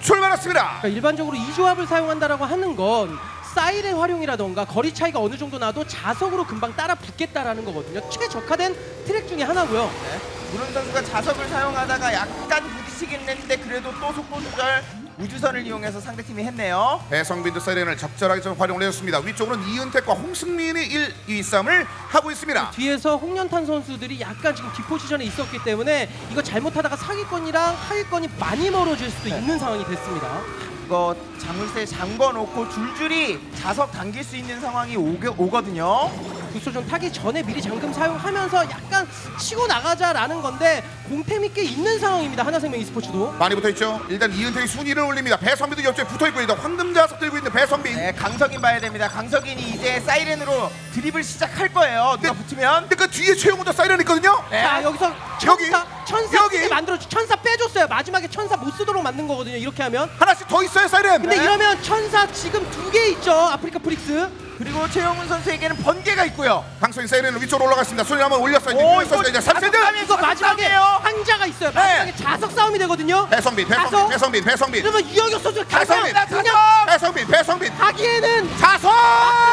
출발했습니다. 그러니까 일반적으로 이 조합을 사용한다라고 하는 건 사이렌 활용이라던가 거리 차이가 어느 정도 나도 자석으로 금방 따라 붙겠다라는 거거든요. 최적화된 트랙 중에 하나고요. 네. 문훈 선수가 자석을 사용하다가 약간 부딪히긴 했는데 그래도 또 속도 조절 우주선을 이용해서 상대팀이 했네요. 배성빈도 사이렌을 적절하게 좀 활용을 해줬습니다. 위쪽으로는 이은택과 홍승민이 1, 2, 3을 하고 있습니다. 뒤에서 홍연탄 선수들이 약간 지금 뒷포지션에 있었기 때문에 이거 잘못하다가 상위권이랑 하위권이 많이 멀어질 수도 있는 상황이 됐습니다. 이거 자물쇠 잠궈놓고 줄줄이 자석 당길 수 있는 상황이 오거든요. 구소전 타기 전에 미리 잠금 사용하면서 약간 치고 나가자라는 건데 공템이 꽤 있는 상황입니다. 하나생명 e스포츠도. 많이 붙어있죠. 일단 이은택이 순위를 올립니다. 배성빈도 옆쪽에 붙어있고 일단 황금자석 들고 있는 배성빈. 네, 강석인 봐야 됩니다. 강석인이 이제 사이렌으로 드립을 시작할 거예요. 누가 붙으면. 근데 그 뒤에 최영우도 사이렌 있거든요. 네. 자 여기서 여기, 천사 여기. 만들어주 천사 빼줬어요. 마지막에 천사 못 쓰도록 만든 거거든요. 이렇게 하면. 하나씩 더 있어요 사이렌. 근데 네. 이러면 천사 지금 2개 있죠. 아프리카 프릭스. 그리고 최영훈 선수에게는 번개가 있고요. 강소인 사이렌은 위쪽으로 올라갔습니다. 손을 한번 올렸어요. 오, 이제 이제 3세트. 이거 마지막에 황자가 있어요. 마지막에 자석 싸움이 되거든요. 배성빈. 이러면 유영혁 선수가 배성빈. 그냥 배성빈. 하기에는 자석.